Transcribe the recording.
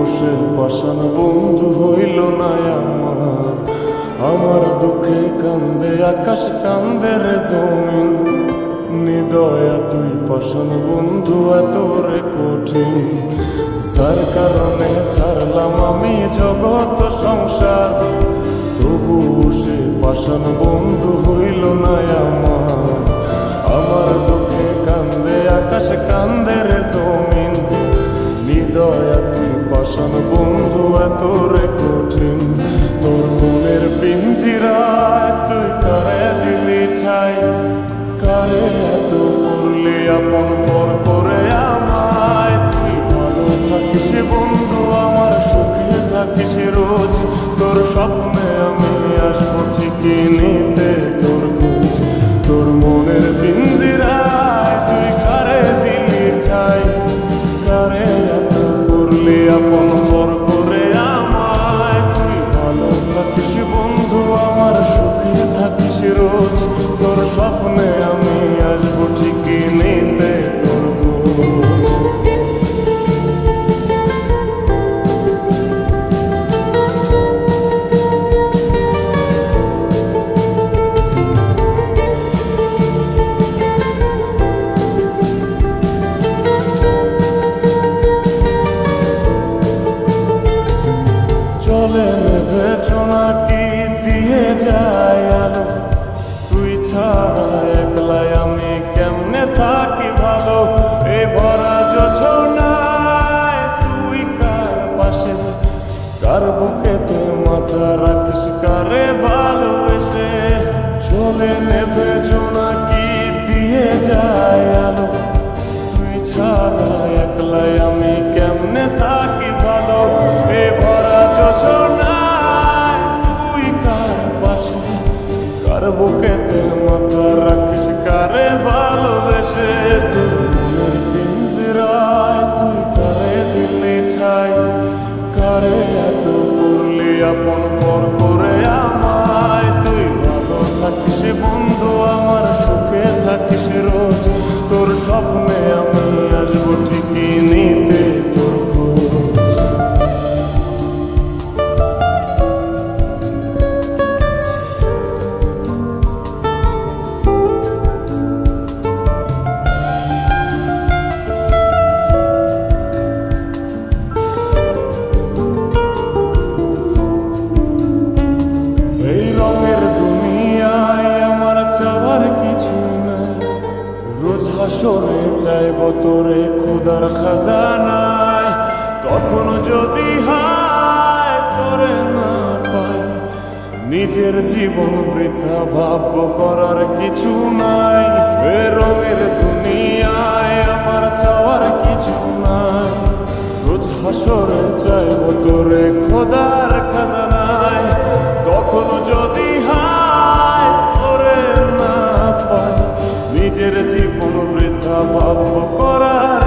সে পাষাণ বন্ধু হইল না আমার। আমার দুঃখে কান্দে আকাশ, কান্দে রে জমিন। নিদয়া তুই পাষাণ বন্ধু এত রে কঠিন। যার কারণে ছাড়লাম আমি জগৎ সংসার, তবু সে পাষাণ বন্ধু হইল না আমার। আমার দুঃখে কান্দে আকাশ, কান্দে রে জমিন। নিদয়া তুই পাষাণ বন্ধু এত রে কঠিন। তোর মনের পিঞ্জিরায় তুই কারে দিলি ঠাই, কারে এত করলি আপন পর করে আমায়। তুই ভালো থাকিস বন্ধু আমার, সুখে থাকিস রোজ। তোর স্বপ্নে আমি আসবো ঠিকই নিতে তোর খোঁজ। তোর মনের পিঞ্জিরায় তুই কারে দিলি ঠাই, কারে এত করলি আপন পর করে আমায়। তুই ভালো থাকিস বন্ধু আমার, সুখে থাকিস রোজ। তোর স্বপ্নে আমি আসবো ঠিকই নিতে তোর খোঁজ। চলে নেবে চোনাকি দিয়ে যায় আলো, তুই ছাড়া একলাই আমি কেমনে থাকি ভালো। এ ভরা যোছনায় তুই কার পাশে, কার বুকেতে মাথা রাখিস, কারে ভালোবেসে। চলে নেবে চোনাকি দিয়ে যায় আলো, তুই ছাড়া একলাই আমি কেমনে থাকি ভালো। এ ভরা যোছনায় তুই কার পাশে, কার বুকেতে মাথা রাখিস, কারে ভালোবেসে। তোর মনের পিঞ্জিরায় তুই কারে দিলি ঠাই, কারে এত করলি আপন পর করে আমায়। তুই ভালো থাকিস বন্ধু আমার, সুখে থাকিস রোজ। তোর স্বপ্নে আমি আসবো ঠিকই নিতে তোর খোঁজ। এই রঙের দুনিয়ায় আমার চাওয়ার কিছু নাই, রোজ হাসরে চাইব তোরে খোদার খাজানায়। তখন যদি হায় তোরে না পাই, নিজের জীবন বৃথা ভাব্য করার কিছু নাই। এ রঙের দুনিয়ায় আমার চাওয়ার কিছু নাই, রোজ হাসরে চাইব তোরে খোদার খাজানায়। তখন যদি হায় তোরে না পাই, নিজের জীবন বৃথা ভাব্য করার